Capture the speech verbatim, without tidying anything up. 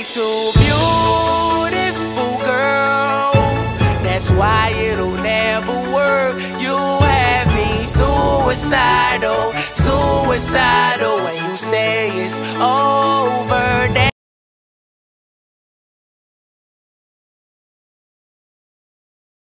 too beautiful, girl. That's why it'll never work. You have me suicidal, suicidal when you say it's over.